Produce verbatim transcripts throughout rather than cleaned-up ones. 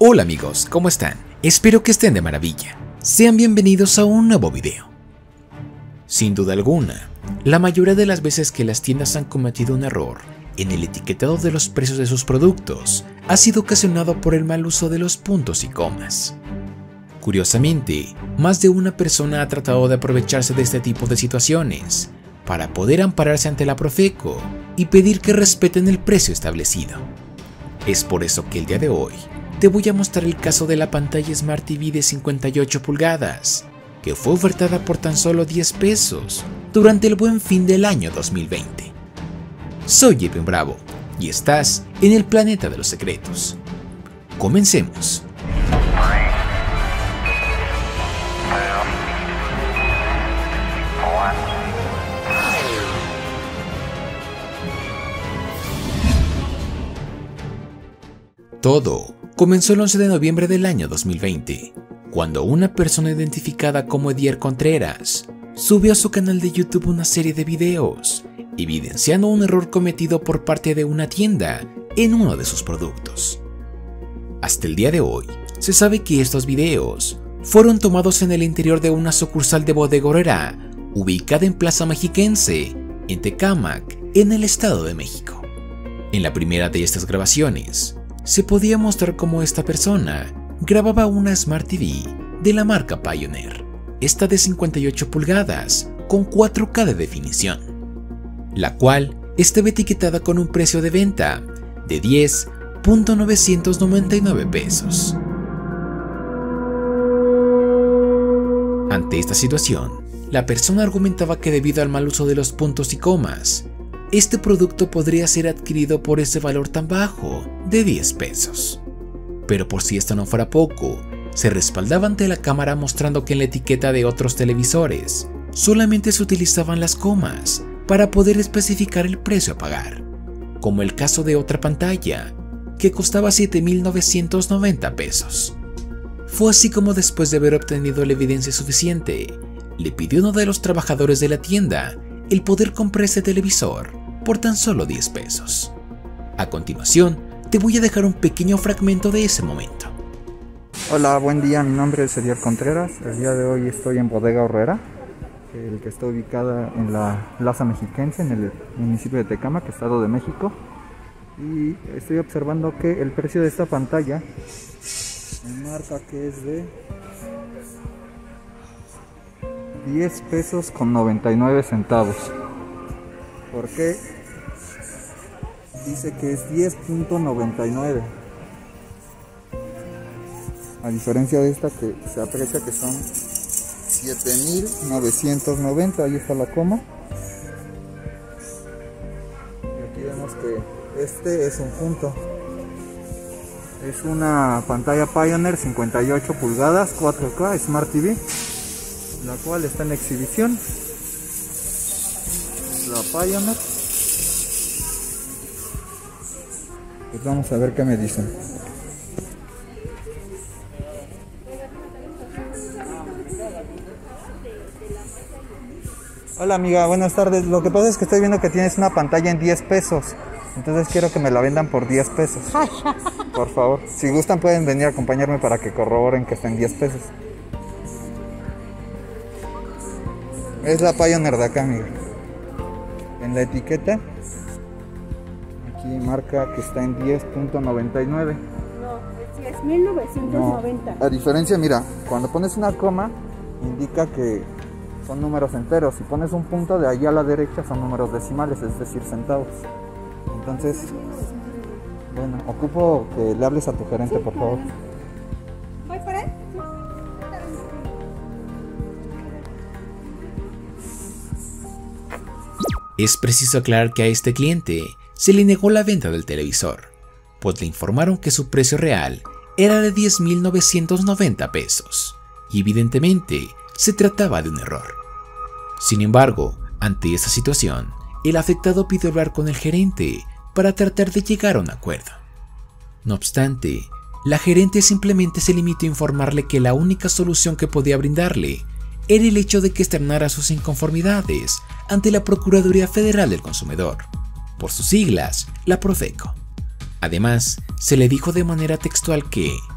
Hola amigos, ¿cómo están? Espero que estén de maravilla. Sean bienvenidos a un nuevo video. Sin duda alguna, la mayoría de las veces que las tiendas han cometido un error en el etiquetado de los precios de sus productos ha sido ocasionado por el mal uso de los puntos y comas. Curiosamente, más de una persona ha tratado de aprovecharse de este tipo de situaciones para poder ampararse ante la Profeco y pedir que respeten el precio establecido. Es por eso que el día de hoy te voy a mostrar el caso de la pantalla Smart T V de cincuenta y ocho pulgadas, que fue ofertada por tan solo diez pesos durante el Buen Fin del año dos mil veinte. Soy Edwin Bravo y estás en el planeta de los secretos. Comencemos. Todo comenzó el once de noviembre del año dos mil veinte, cuando una persona identificada como Edier Contreras subió a su canal de YouTube una serie de videos evidenciando un error cometido por parte de una tienda en uno de sus productos. Hasta el día de hoy, se sabe que estos videos fueron tomados en el interior de una sucursal de Bodega Aurrera ubicada en Plaza Mexiquense, en Tecámac, en el Estado de México. En la primera de estas grabaciones, se podía mostrar cómo esta persona grababa una Smart T V de la marca Pioneer, esta de cincuenta y ocho pulgadas con cuatro K de definición, la cual estaba etiquetada con un precio de venta de diez punto novecientos noventa y nueve pesos. Ante esta situación, la persona argumentaba que debido al mal uso de los puntos y comas, este producto podría ser adquirido por ese valor tan bajo de diez pesos. Pero por si esto no fuera poco, se respaldaba ante la cámara mostrando que en la etiqueta de otros televisores solamente se utilizaban las comas para poder especificar el precio a pagar, como el caso de otra pantalla que costaba siete mil novecientos noventa pesos. Fue así como, después de haber obtenido la evidencia suficiente, le pidió a uno de los trabajadores de la tienda el poder comprar ese televisor por tan solo diez pesos. A continuación, te voy a dejar un pequeño fragmento de ese momento. Hola, buen día, mi nombre es Edier Contreras. El día de hoy estoy en Bodega Aurrera, el que está ubicada en la Plaza Mexiquense, en el municipio de Tecámac, Estado de México. Y estoy observando que el precio de esta pantalla me marca que es de diez pesos con noventa y nueve centavos. ¿Por qué? Dice que es diez punto noventa y nueve. A diferencia de esta, que se aprecia que son siete mil novecientos noventa. Ahí está la coma. Y aquí vemos que este es un punto. Es una pantalla Pioneer cincuenta y ocho pulgadas, cuatro K Smart T V, la cual está en exhibición. La Pioneer. Pues vamos a ver qué me dicen. Hola amiga, buenas tardes. Lo que pasa es que estoy viendo que tienes una pantalla en diez pesos. Entonces quiero que me la vendan por diez pesos. Por favor. Si gustan pueden venir a acompañarme para que corroboren que está en diez pesos. Es la Pioneer de acá, amiga. En la etiqueta aquí marca que está en diez punto noventa y nueve. No, es diez mil novecientos noventa. No, a diferencia, mira, cuando pones una coma indica que son números enteros. Si pones un punto, de allá a la derecha son números decimales, es decir, centavos. Entonces, bueno, ocupo que le hables a tu gerente, sí, por favor. ¿Voy para él? Es preciso aclarar que a este cliente se le negó la venta del televisor, pues le informaron que su precio real era de diez mil novecientos noventa pesos, y evidentemente se trataba de un error. Sin embargo, ante esta situación, el afectado pidió hablar con el gerente para tratar de llegar a un acuerdo. No obstante, la gerente simplemente se limitó a informarle que la única solución que podía brindarle era el hecho de que externara sus inconformidades ante la Procuraduría Federal del Consumidor, por sus siglas, la Profeco. Además, se le dijo de manera textual que,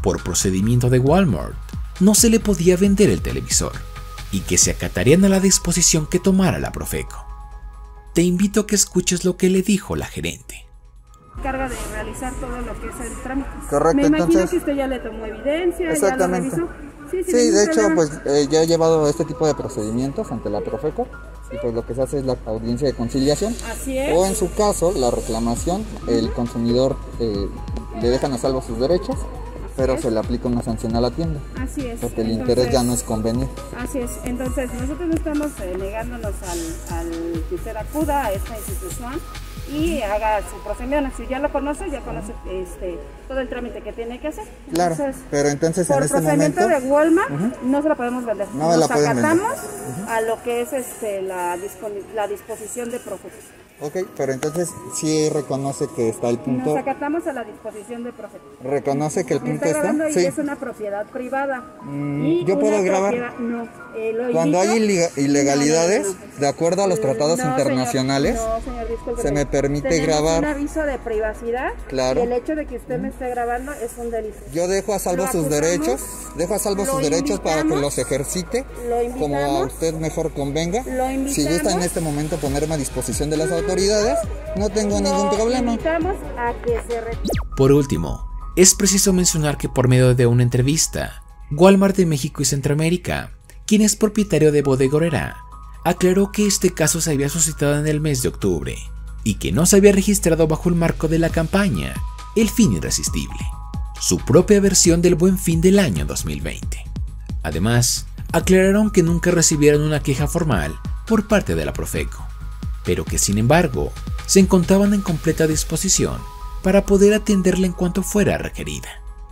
por procedimiento de Walmart, no se le podía vender el televisor y que se acatarían a la disposición que tomara la Profeco. Te invito a que escuches lo que le dijo la gerente. Carga de realizar todo lo que es el trámite. Correcto, Me imagino entonces- que usted ya le tomó evidencia, Exactamente. ya lo revisó. Sí, sin Sí, ningún de hecho, problema. pues eh, ya he llevado este tipo de procedimientos ante la Profeco y pues lo que se hace es la audiencia de conciliación. Así es. O en su caso, la reclamación, el consumidor eh, le dejan a salvo sus derechos, pero es. se le aplica una sanción a la tienda, Así es. porque el Entonces, interés ya no es convenir. Así es. Entonces, nosotros no estamos eh, negándonos al, al que usted acuda a esta institución y haga su procedimiento. Si ya lo conoce, ya conoce este, todo el trámite que tiene que hacer. Claro, Entonces, pero entonces en por este procedimiento momento... de Walmart no se la podemos vender. No me Nos la pueden vender. acatamos a lo que es este, la, disponi- la disposición de Profeco. Ok, pero entonces sí reconoce que está el punto... Nos acatamos a la disposición de Profeco. ¿Reconoce que el Me punto está está? grabando y Sí. es una propiedad privada. Mm, Y ¿yo una puedo grabar? propiedad- No, eh, lo Cuando hay invito- ilega- ilegalidades, No, no, no. de acuerdo a los tratados No, internacionales, señor, no, señor, discúlpeme. se me permite Tenemos grabar. un aviso de privacidad. Claro. Y el hecho de que usted me esté grabando es un delito. yo dejo a salvo Lo sus acusamos, derechos, dejo a salvo lo sus derechos para que invitamos, los ejercite lo como a invitamos, usted mejor convenga. lo Si gusta en invitamos. este momento ponerme a disposición de las autoridades, no tengo ningún Lo problema. invitamos a que se retire. Por último, es preciso mencionar que por medio de una entrevista, Walmart de México y Centroamérica, quien es propietario de Bodega Aurrera, aclaró que este caso se había suscitado en el mes de octubre y que no se había registrado bajo el marco de la campaña El Fin Irresistible, su propia versión del Buen Fin del año dos mil veinte. Además, aclararon que nunca recibieron una queja formal por parte de la Profeco, pero que sin embargo se encontraban en completa disposición para poder atenderla en cuanto fuera requerida.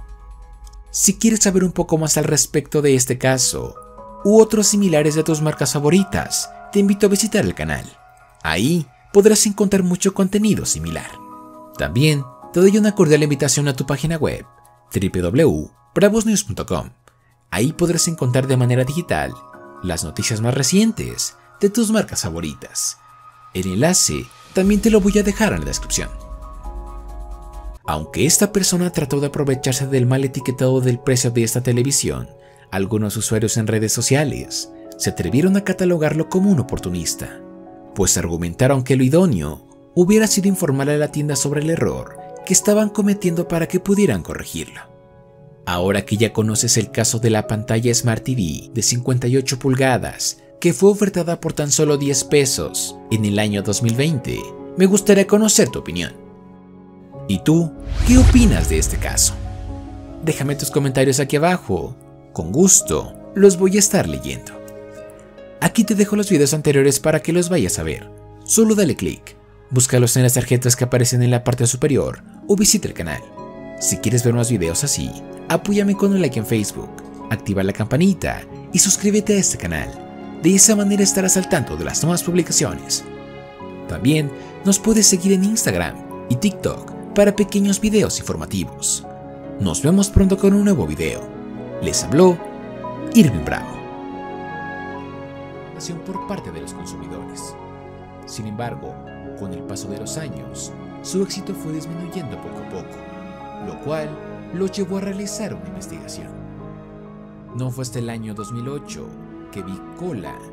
Si quieres saber un poco más al respecto de este caso u otros similares de tus marcas favoritas, te invito a visitar el canal. Ahí podrás encontrar mucho contenido similar. También te doy una cordial invitación a tu página web doble u doble u doble u punto bravos news punto com. Ahí podrás encontrar de manera digital las noticias más recientes de tus marcas favoritas. El enlace también te lo voy a dejar en la descripción. Aunque esta persona trató de aprovecharse del mal etiquetado del precio de esta televisión, algunos usuarios en redes sociales se atrevieron a catalogarlo como un oportunista, pues argumentaron que lo idóneo hubiera sido informar a la tienda sobre el error que estaban cometiendo para que pudieran corregirlo. Ahora que ya conoces el caso de la pantalla Smart T V de cincuenta y ocho pulgadas que fue ofertada por tan solo diez pesos en el año dos mil veinte, me gustaría conocer tu opinión. ¿Y tú, qué opinas de este caso? Déjame tus comentarios aquí abajo, con gusto los voy a estar leyendo. Aquí te dejo los videos anteriores para que los vayas a ver. Solo dale click, búscalos en las tarjetas que aparecen en la parte superior o visita el canal. Si quieres ver más videos así, apóyame con un like en Facebook, activa la campanita y suscríbete a este canal. De esa manera estarás al tanto de las nuevas publicaciones. También nos puedes seguir en Instagram y TikTok para pequeños videos informativos. Nos vemos pronto con un nuevo video. Les habló Irving Bravo. Por parte de los consumidores. Sin embargo, con el paso de los años, su éxito fue disminuyendo poco a poco, lo cual lo llevó a realizar una investigación. No fue hasta el año dos mil ocho que vi cola